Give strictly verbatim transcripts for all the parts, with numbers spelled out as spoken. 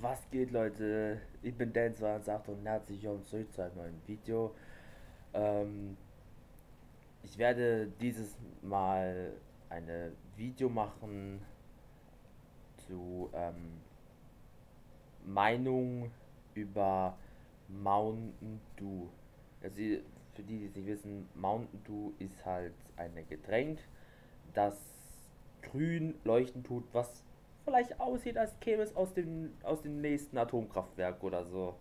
Was geht, Leute? Ich bin Dan zwei eins acht und herzlich willkommen zurück zu einem neuen Video. Ähm, ich werde dieses Mal eine Video machen zu ähm, Meinung über Mountain Dew. Also, für die, die es nicht wissen, Mountain Dew ist halt ein Getränk, das grün leuchten tut, was vielleicht aussieht, als käme es aus dem, aus dem nächsten Atomkraftwerk oder so.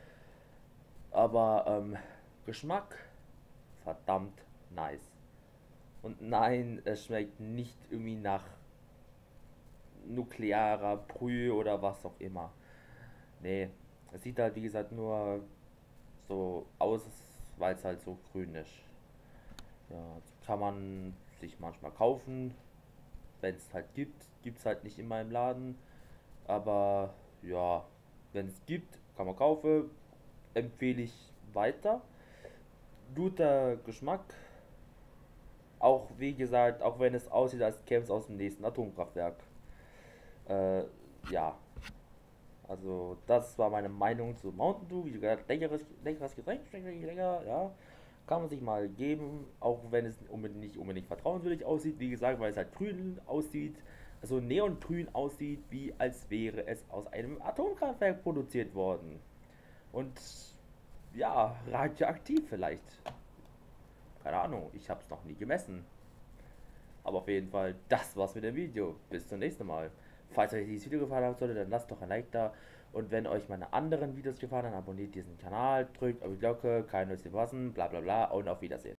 Aber ähm, Geschmack verdammt nice. Und nein, es schmeckt nicht irgendwie nach nuklearer Brühe oder was auch immer. Nee, es sieht halt wie gesagt nur so aus, weil es halt so grün ist. Ja, kann man sich manchmal kaufen, wenn es halt gibt. Gibt es halt nicht immer im Laden. Aber ja, wenn es gibt, kann man kaufen. Empfehle ich weiter. Guter Geschmack. Auch wie gesagt, auch wenn es aussieht, als käme es aus dem nächsten Atomkraftwerk. Äh, ja, also das war meine Meinung zu Mountain Dew. Wie gesagt, leckeres, leckeres Getränk, schmeckt wirklich lecker, ja. Kann man sich mal geben, auch wenn es unbedingt, nicht unbedingt vertrauenswürdig aussieht. Wie gesagt, weil es halt grün aussieht, also neongrün aussieht, wie als wäre es aus einem Atomkraftwerk produziert worden. Und ja, radioaktiv vielleicht. Keine Ahnung, ich habe es noch nie gemessen. Aber auf jeden Fall, das war's mit dem Video. Bis zum nächsten Mal. Falls euch dieses Video gefallen hat, sollte, dann lasst doch ein Like da. Und wenn euch meine anderen Videos gefallen haben, abonniert diesen Kanal, drückt auf die Glocke, keine Neues verpassen, bla bla bla und auf Wiedersehen.